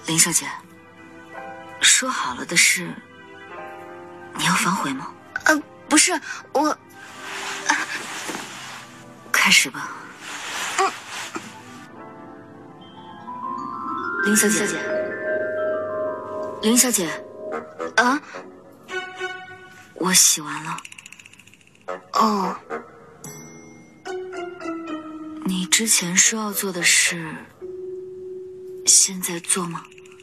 林小姐，说好了的事，你要反悔吗？ 不是我。 开始吧。林小姐，林小姐， 啊， 我洗完了。 哦， 你之前说要做的事，现在做吗？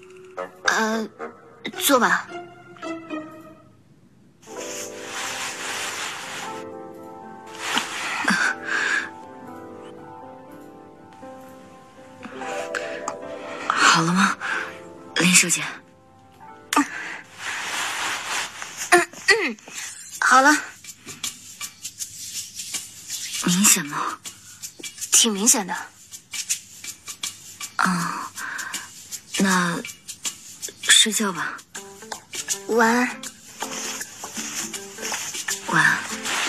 做吧。 好了吗，林小姐？ 好了。 明显吗？ 挺明显的。 那睡觉吧。 晚安。 晚安。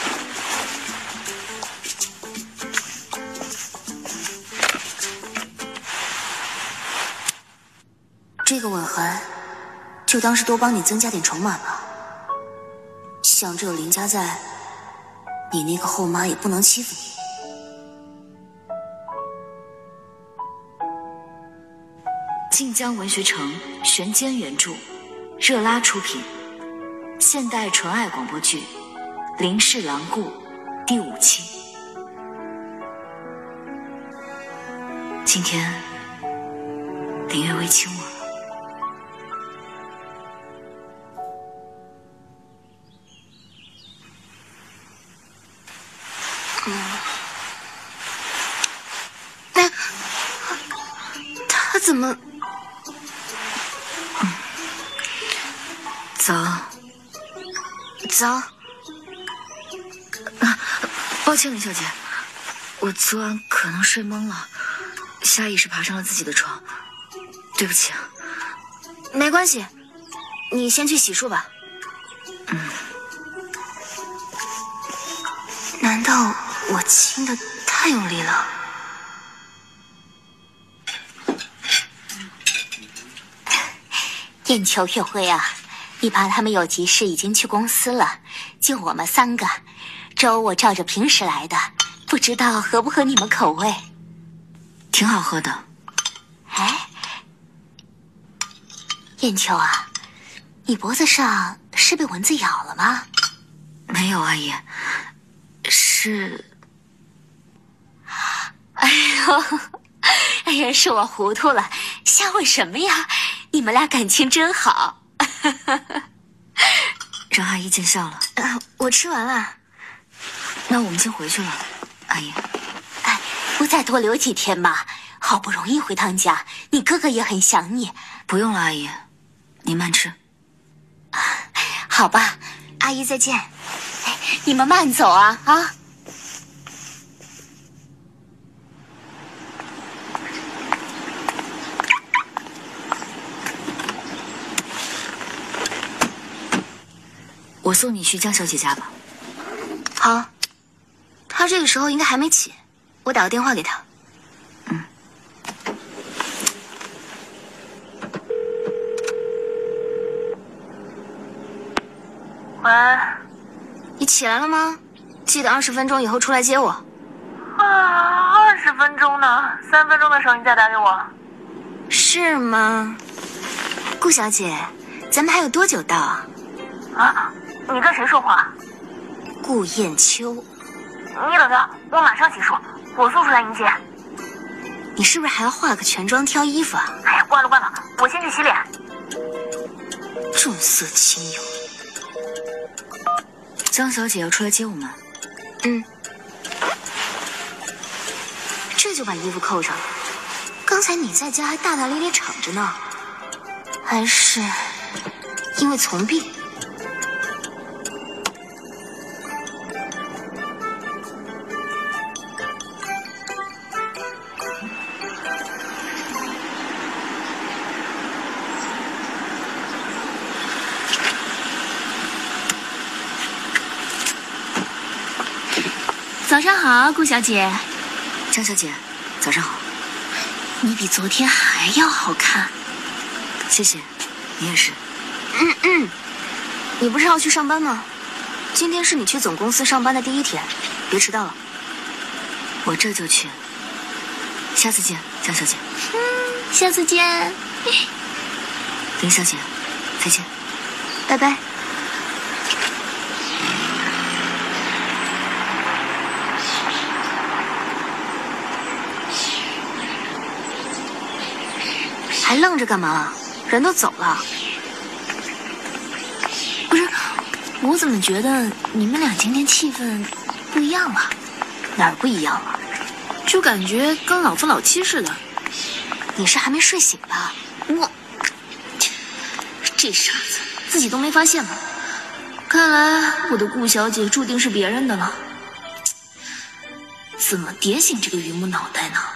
这个吻痕，就当是多帮你增加点筹码吧。想着有林家在，你那个后妈也不能欺负你。 晋江文学城玄间原著，热拉出品，现代纯爱广播剧《林氏郎顾》第5期。今天林月薇亲我了。 他怎么？早。 抱歉，林小姐，我昨晚可能睡懵了，下意识爬上了自己的床，对不起啊。 没关系，你先去洗漱吧。难道我亲的太用力了？ 燕秋月辉啊，你爸他们有急事已经去公司了，就我们3个。粥我照着平时来的，不知道合不合你们口味？ 挺好喝的。 哎，燕秋啊，你脖子上是被蚊子咬了吗？ 没有，阿姨。是。 哎呀，是我糊涂了，瞎问什么呀？你们俩感情真好。 让阿姨见笑了。 我吃完了。 那我们先回去了，阿姨。 哎，不再多留几天吗？好不容易回趟家，你哥哥也很想你。 不用了，阿姨，你慢吃。 好吧， 阿姨再见。 你们慢走啊啊！ 我送你去江小姐家吧。 好，她这个时候应该还没起，我打个电话给她。喂，你起来了吗？记得20分钟以后出来接我。 20分钟呢？3分钟的时候你再打给我。 是吗？顾小姐，咱们还有多久到啊？ 啊？你跟谁说话？ 顾燕秋。 你等着，我马上洗漱，火速出来迎接。 你是不是还要化个全妆挑衣服啊？ 哎呀，关了，我先去洗脸。 重色轻友。 江小姐要出来接我们。 这就把衣服扣上了。刚才你在家还大大咧咧敞着呢，还是因为从病？ 早上好，顾小姐。 江小姐，早上好。 你比昨天还要好看。 谢谢，你也是。 你不是要去上班吗？今天是你去总公司上班的第1天，别迟到了。 我这就去。下次见，江小姐。 下次见。 林小姐，再见。 拜拜。还愣着干嘛？人都走了。不是，我怎么觉得你们俩今天气氛不一样了？ 哪儿不一样了？ 就感觉跟老夫老妻似的。 你是还没睡醒吧？ 我这傻子自己都没发现吗？看来我的顾小姐注定是别人的了。怎么点醒这个榆木脑袋呢？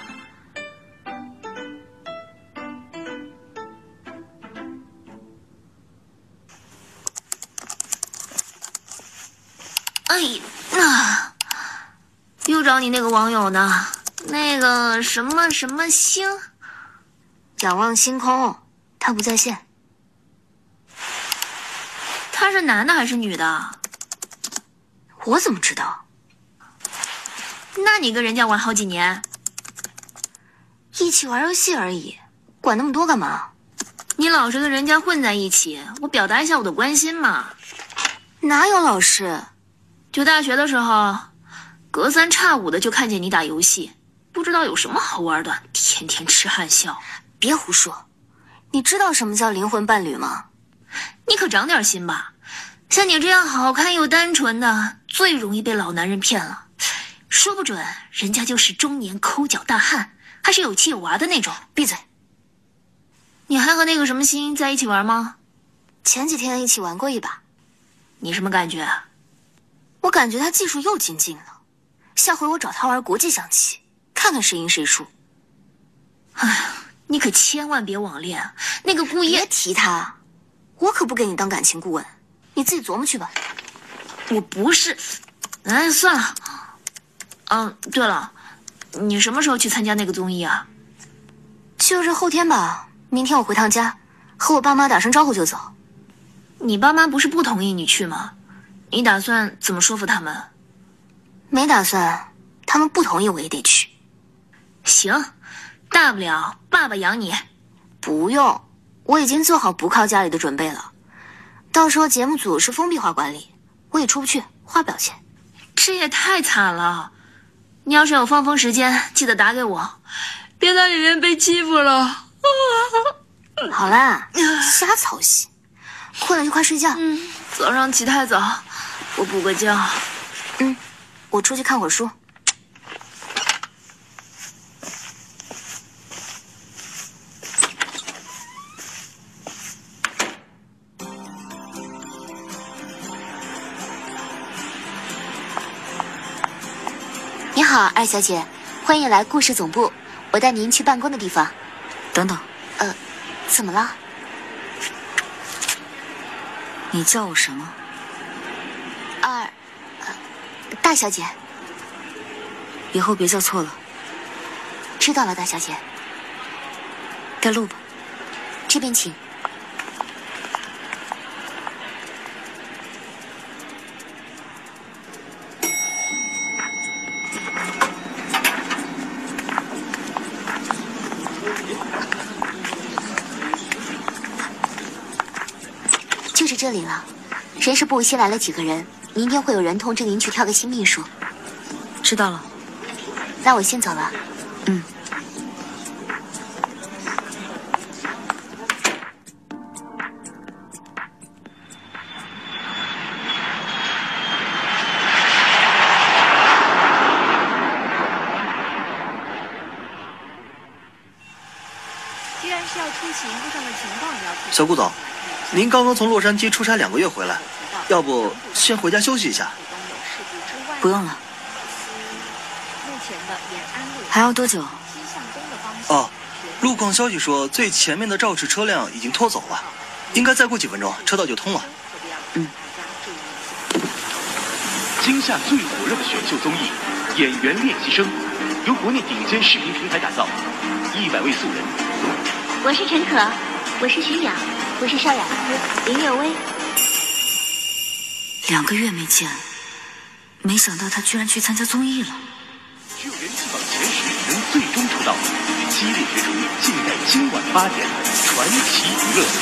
哎呀，又找你那个网友呢？那个什么什么星， 仰望星空，他不在线。 他是男的还是女的？ 我怎么知道？ 那你跟人家玩好几年？ 一起玩游戏而已，管那么多干嘛？ 你老是跟人家混在一起，我表达一下我的关心嘛。 哪有老是？ 就大学的时候，隔3差5的就看见你打游戏，不知道有什么好玩的，天天痴汉笑。 别胡说，你知道什么叫灵魂伴侣吗？ 你可长点心吧，像你这样好看又单纯的，最容易被老男人骗了。说不准人家就是中年抠脚大汉，还是有妻有娃的那种。 闭嘴！ 你还和那个什么星在一起玩吗？ 前几天一起玩过一把。 你什么感觉啊？ 我感觉他技术又精进了，下回我找他玩国际象棋，看看谁赢谁输。 哎，你可千万别网恋，那个顾烨。 别提他，我可不给你当感情顾问，你自己琢磨去吧。 我不是，哎，算了。对了，你什么时候去参加那个综艺啊？ 就是后天吧，明天我回趟家，和我爸妈打声招呼就走。 你爸妈不是不同意你去吗？你打算怎么说服他们？ 没打算，他们不同意我也得去。 行，大不了爸爸养你。 不用，我已经做好不靠家里的准备了。到时候节目组是封闭化管理，我也出不去，花不了钱。 这也太惨了！你要是有放风时间，记得打给我，别在里面被欺负了。 好啦，瞎操心，困了就快睡觉。 早上起太早，我补个觉。 我出去看会儿书。 你好，二小姐，欢迎来故事总部，我带您去办公的地方。 等等， 怎么了？ 你叫我什么？ 大小姐。 以后别叫错了。 知道了，大小姐。 带路吧。 这边请。就是这里了，人事部新来了几个人，明天会有人通知您去挑个新秘书。 知道了。 那我先走了。 既然是要出行，路上的情况也要提。 小顾总，您刚刚从洛杉矶出差2个月回来，要不先回家休息一下？ 不用了。还要多久？ 路况消息说最前面的肇事车辆已经拖走了，应该再过几分钟车道就通了。 今夏最火热的选秀综艺《演员练习生》，由国内顶尖视频平台打造，100位素人。 我是陈可， 我是徐淼，我是邵雅思，林月薇。 2个月没见，没想到他居然去参加综艺了。 就人气榜前10能最终出道，激烈角逐尽在今晚8点，传奇娱乐。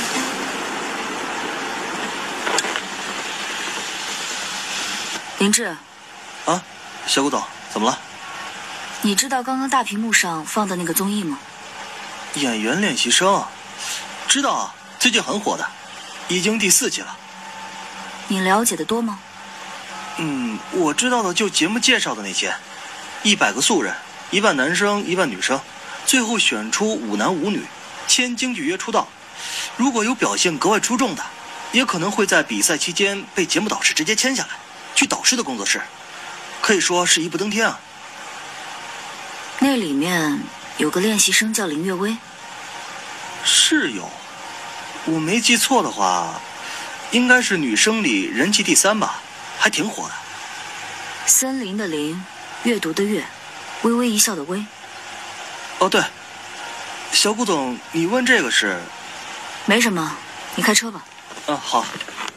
林志， 啊，小古董，怎么了？ 你知道刚刚大屏幕上放的那个综艺吗？ 演员练习生，知道啊，最近很火的，已经第4季了。 你了解的多吗？ 我知道的就节目介绍的那些，100个素人，1半男生1半女生，最后选出5男5女，签经纪约出道。如果有表现格外出众的，也可能会在比赛期间被节目导师直接签下来，去导师的工作室，可以说是一步登天啊。 那里面有个练习生叫林月薇。 是有，我没记错的话，应该是女生里人气第3吧，还挺火的。 森林的林，阅读的阅，微微一笑的微。 哦对，小顾总，你问这个是？ 没什么，你开车吧。 好。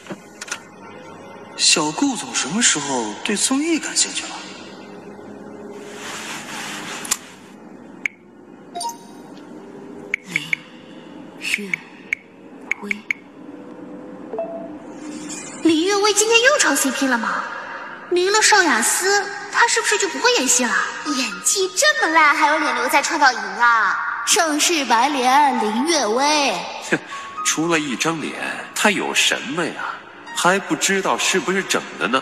小顾总什么时候对综艺感兴趣了？ 林月薇。 林月薇今天又炒 CP 了吗？离了邵雅思，她是不是就不会演戏了？ 演技这么烂，还有脸留在创造营啊？ 盛世白莲林月薇， 哼，除了一张脸，她有什么呀？还不知道是不是整的呢？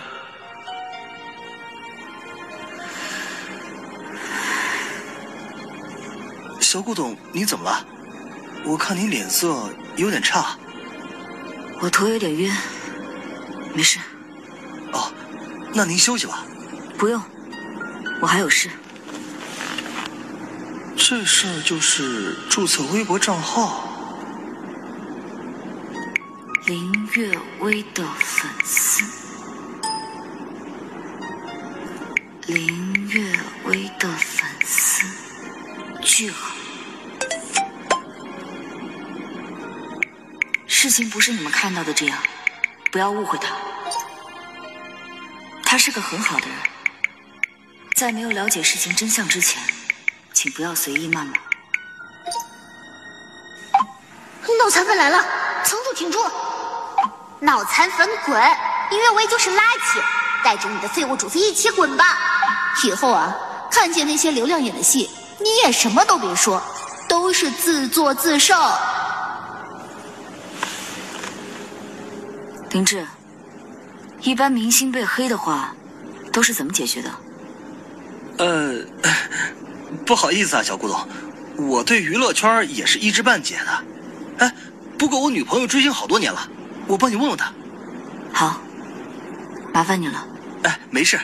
小顾董，你怎么了？我看你脸色有点差。 我头有点晕，没事。 哦，那您休息吧。 不用，我还有事。 这事儿就是注册微博账号。 林月薇的粉丝，林月薇的粉丝，句号。事情不是你们看到的这样，不要误会他。他是个很好的人，在没有了解事情真相之前，请不要随意谩骂。 脑残粉来了，层组挺住！ 脑残粉滚！林月薇就是垃圾，带着你的废物主子一起滚吧！ 以后啊，看见那些流量演的戏，你也什么都别说，都是自作自受。 林志，一般明星被黑的话，都是怎么解决的？ 不好意思啊，小顾总，我对娱乐圈也是一知半解的。哎，不过我女朋友追星好多年了，我帮你问问她。 好，麻烦你了。 哎，没事。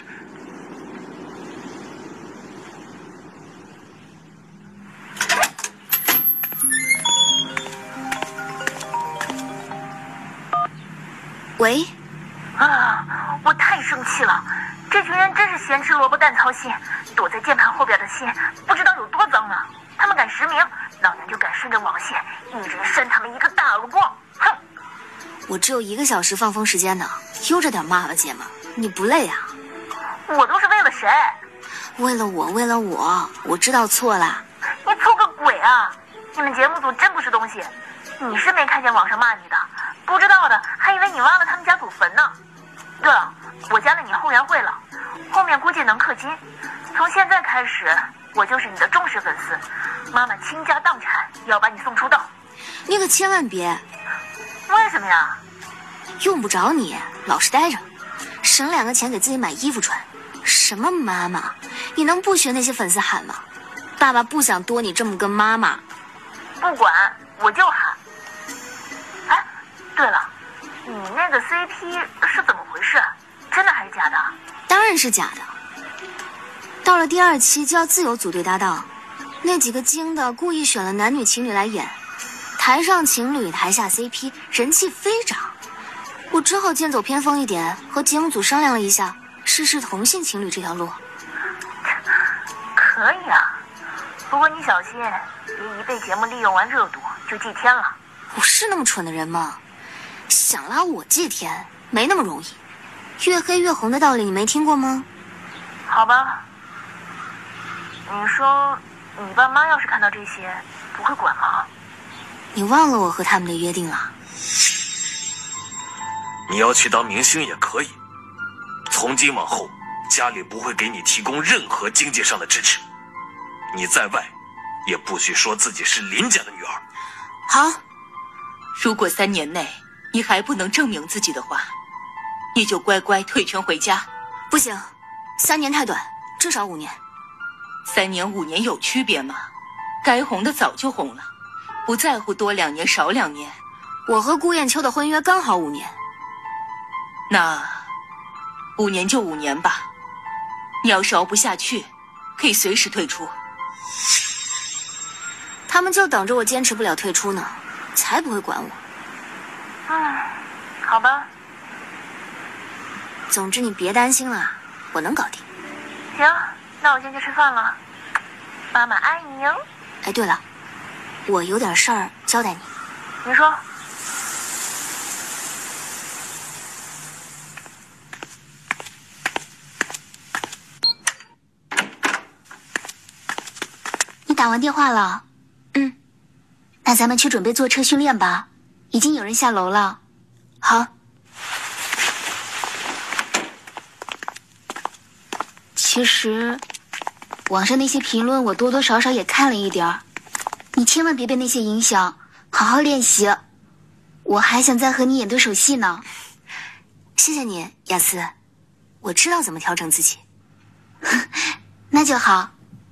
喂。 我太生气了，这群人真是咸吃萝卜淡操心，躲在键盘后边的心不知道有多脏啊！他们敢实名，老娘就敢顺着网线一人扇他们一个大耳光！哼！ 我只有1个小时放风时间呢，悠着点骂吧，姐们，你不累啊？ 我都是为了谁？ 为了我，为了我，我知道错了。 你错个鬼啊！你们节目组真不是东西，你是没看见网上骂你的，不知道的还以为你挖了他们家祖坟呢。对了，我加了你后援会了，后面估计能氪金。从现在开始，我就是你的忠实粉丝，妈妈倾家荡产要把你送出道。 你可千万别。 为什么呀？ 用不着你，老实待着，省2个钱给自己买衣服穿。什么妈妈？你能不学那些粉丝喊吗？爸爸不想多你这么个妈妈。 不管，我就喊。哎，对了，你那个 CP 是怎么回事？真的还是假的？ 当然是假的。到了第2期就要自由组队搭档，那几个精的故意选了男女情侣来演，台上情侣台下 CP， 人气飞涨。我只好剑走偏锋一点，和节目组商量了一下，试试同性情侣这条路。 可以啊，不过你小心，别一被节目利用完热度就祭天了。 我是那么蠢的人吗？想拉我借天没那么容易。越黑越红的道理你没听过吗？ 好吧，你说你爸妈要是看到这些，不会管吗？ 你忘了我和他们的约定了？ 你要去当明星也可以，从今往后，家里不会给你提供任何经济上的支持。你在外，也不许说自己是林家的女儿。 好， 如果3年内你还不能证明自己的话，你就乖乖退圈回家。 不行，3年太短，至少5年。 3年5年有区别吗？该红的早就红了，不在乎多2年少2年。 我和顾燕秋的婚约刚好5年。 那5年就5年吧。你要是熬不下去，可以随时退出。 他们就等着我坚持不了退出呢，才不会管我。 好吧。 总之你别担心了，我能搞定。 行，那我先去吃饭了。妈妈爱你哟。 哎，对了，我有点事儿交代你。 你说。 你打完电话了？那咱们去准备坐车训练吧，已经有人下楼了。 好。 其实，网上那些评论我多多少少也看了一点儿，你千万别被那些影响，好好练习。我还想再和你演对手戏呢。 谢谢你，雅思，我知道怎么调整自己。 那就好。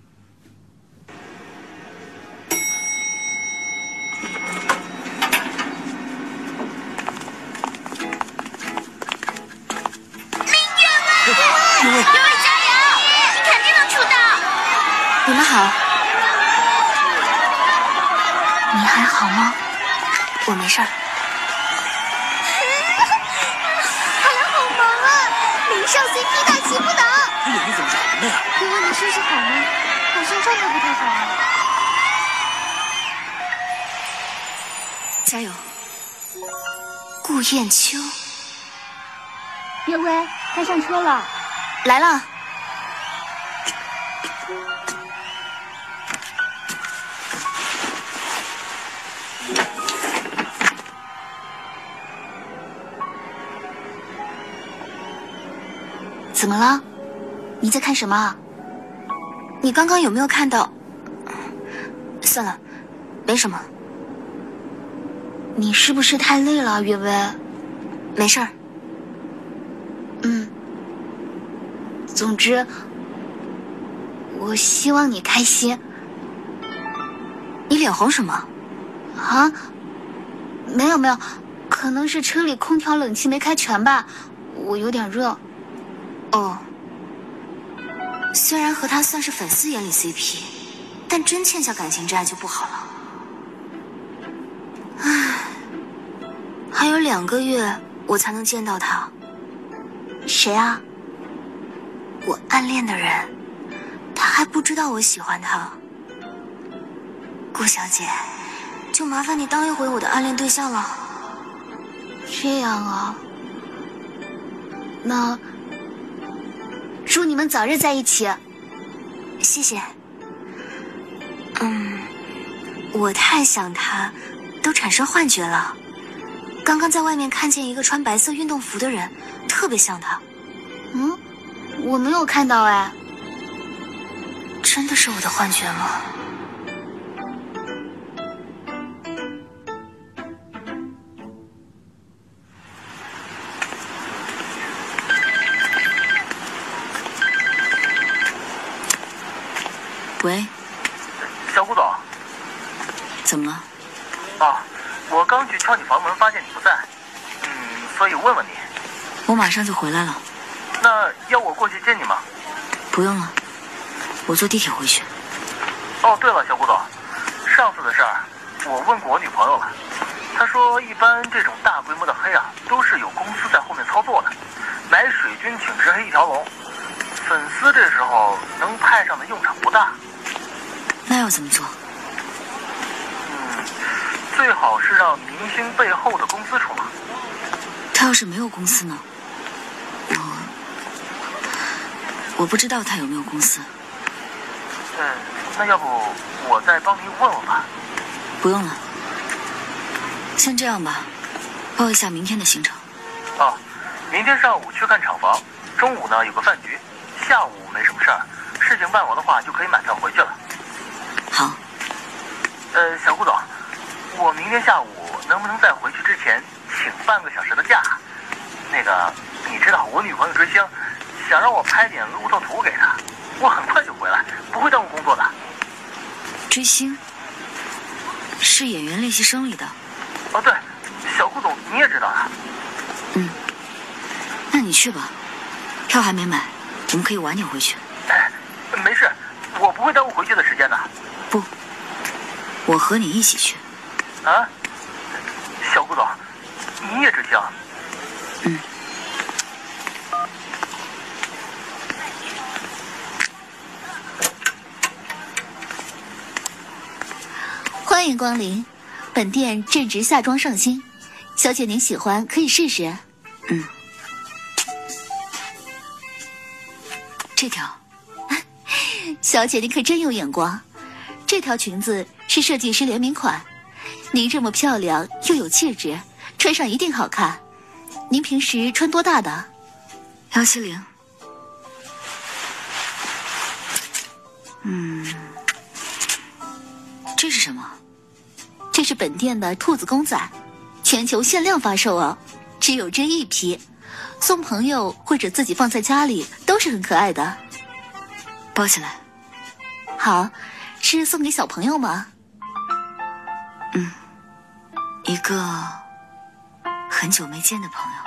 有位加油，你肯定能出道。 你们好。 你还好吗？ 我没事儿。 海洋好忙啊，林少 CP 大气不倒。 他眼睛怎么是红的呀？ 哥哥，你休息好吗？好像状态不太好啊。 加油。顾燕秋。 岳薇，他上车了。 来了。 怎么了？你在看什么？ 你刚刚有没有看到？算了，没什么。 你是不是太累了，岳薇？ 没事儿。 总之，我希望你开心。 你脸红什么？ 啊？没有没有，可能是车里空调冷气没开全吧，我有点热。 哦，虽然和他算是粉丝眼里 CP， 但真欠下感情债就不好了。唉，还有2个月我才能见到他。 谁啊？ 我暗恋的人，他还不知道我喜欢他。顾小姐，就麻烦你当一回我的暗恋对象了。 这样啊，那祝你们早日在一起。 谢谢。我太想他，都产生幻觉了。刚刚在外面看见一个穿白色运动服的人，特别像他。 我没有看到哎。 真的是我的幻觉吗？喂， 小顾总， 怎么了？ 我刚去敲你房门，发现你不在，所以问问你。 我马上就回来了。 那要我过去接你吗？ 不用了，我坐地铁回去。 哦，对了，小顾总，上次的事儿我问过我女朋友了，她说一般这种大规模的黑都是有公司在后面操作的，买水军请吃黑一条龙，粉丝这时候能派上的用场不大。 那要怎么做？ 最好是让明星背后的公司出马。 他要是没有公司呢？我不知道他有没有公司。 那要不我再帮您问问吧。 不用了，先这样吧，报一下明天的行程。 哦，明天上午去看厂房，中午呢有个饭局，下午没什么事儿，事情办完的话就可以买票回去了。 好。 小顾总，我明天下午能不能在回去之前请半个小时的假？那个，你知道我女朋友追星，想让我拍点路透图给她，我很快就回来，不会耽误工作的。 追星？是演员练习生里的。 哦，对，小顾总你也知道啊。 那你去吧，票还没买，我们可以晚点回去。 没事，我不会耽误回去的时间的。 不，我和你一起去。 啊，小顾总，你也追星？ 欢迎光临，本店正值夏装上新，小姐您喜欢可以试试。 这条， 小姐您可真有眼光，这条裙子是设计师联名款，您这么漂亮又有气质，穿上一定好看。您平时穿多大的 ？170。这是什么？ 这是本店的兔子公仔，全球限量发售哦，只有这一批，送朋友或者自己放在家里都是很可爱的。 包起来。 好，是送给小朋友吗？ 一个很久没见的朋友。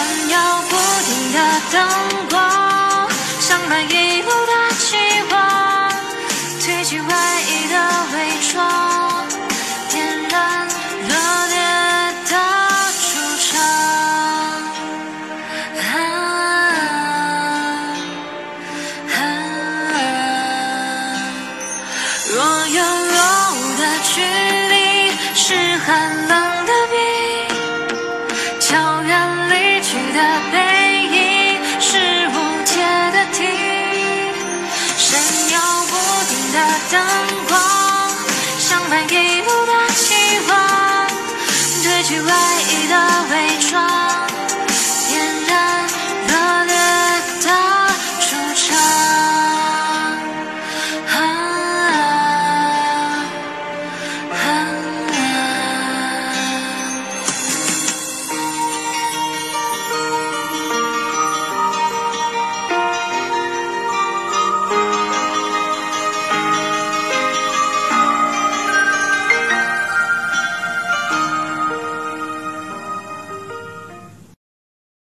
闪耀不停的灯光，像满一路的期望，褪去回忆的伪装，点燃热烈的主场。若有肉的距离是寒冷的冰，悄然离去的背影是无解的题，闪耀不停的灯